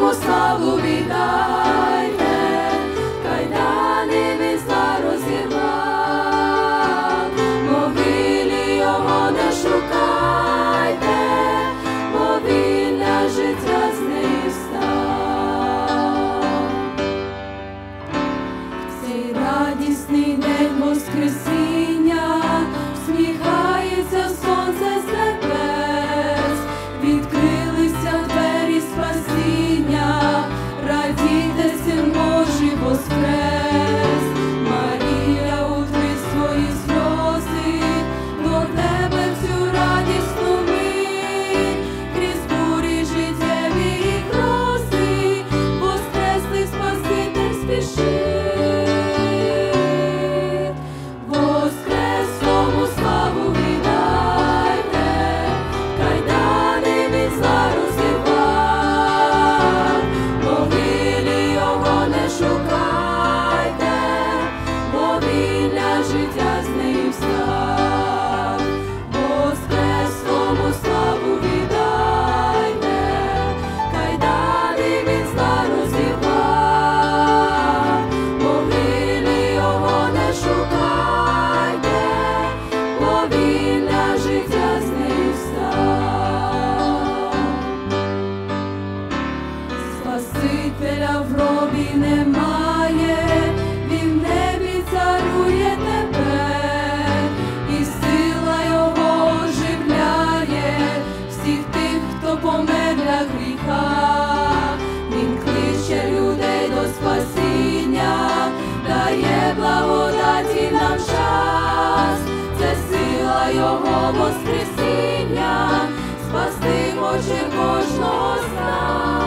Христовому славу віддайте, кайдани він зла розірвав, могилі його не шукайте, бо вільне життя з неї став. В цей радісний день Воскресіння всміхається сонце з небес, відкрилися двері спасіння, радійте, Син Божий воскрес. Марія, утри свої сльози, до тебе всю радісну мить, крізь бурі життєві і грози, воскреслий Спаситель спішить. Воскреслому славу віддайте, кайдани він зла розірвав, могилі його не шукайте, бо вільне життя з неї встав. Воскреслому славу віддайте, кайдани він зла розірвав, могилі його не шукайте, бо вільне життя з неї встав. Спасителя в гробі немає, він в небі царює тепер, і сила його оживляє всіх тих, хто помер для гріха. Він кличе людей до спасіння, дає благодаті нам час. Це сила його воскресіння, спасти хоче кожного з нас.